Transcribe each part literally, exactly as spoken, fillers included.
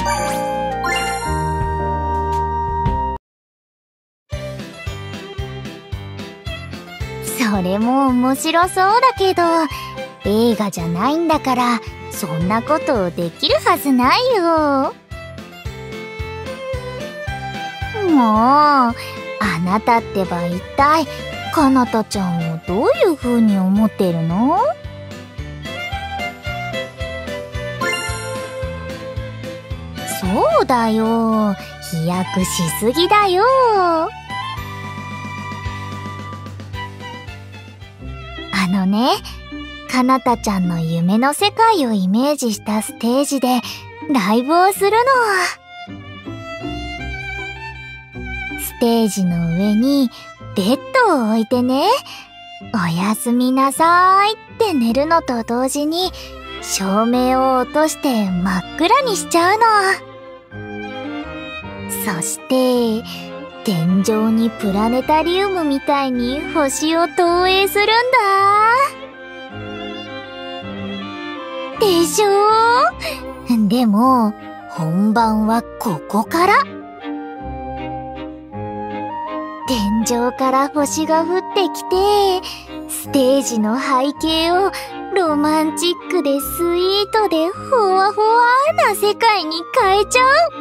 それも面白そうだけど、映画じゃないんだからそんなことできるはずないよ。もうあなたってば一体かなたちゃんをどういう風に思ってるの？そうだよ、飛躍しすぎだよ。あのね、かなたちゃんの夢の世界をイメージしたステージでライブをするの。ステージの上にベッドを置いてね、おやすみなさーいって寝るのと同時に照明を落として真っ暗にしちゃうの。そして天井にプラネタリウムみたいに星を投影するんだ。でしょ？でも本番はここから。天井から星が降ってきて、ステージの背景をロマンチックでスイートでほわほわな世界に変えちゃう。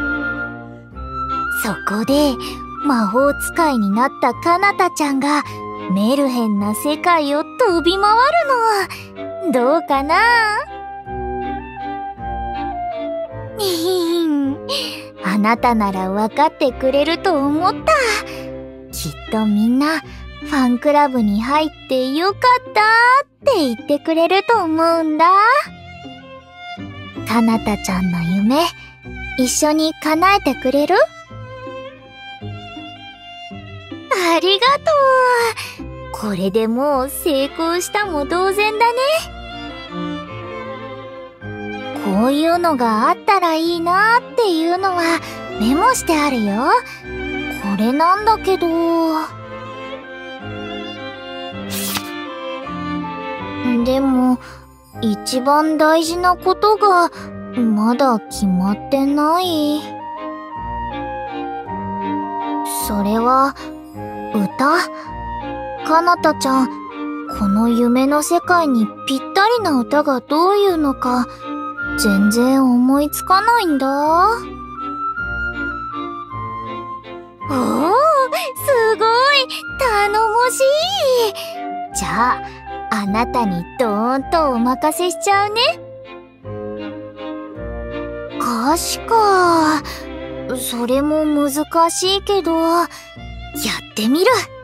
そこで魔法使いになったかなたちゃんがメルヘンな世界を飛び回るの。どうかな？にひん、あなたならわかってくれると思った。きっとみんなファンクラブに入ってよかったって言ってくれると思うんだ。かなたちゃんの夢、一緒に叶えてくれる？ありがとう。これでもう成功したも同然だね。こういうのがあったらいいなっていうのはメモしてあるよ。これなんだけど。でも、一番大事なことがまだ決まってない。それは、歌？かなたちゃん、この夢の世界にぴったりな歌がどういうのか全然思いつかないんだ。おー、すごい頼もしい。じゃあ、あなたにドーンとお任せしちゃうね。歌詞か。それも難しいけど、やってみる。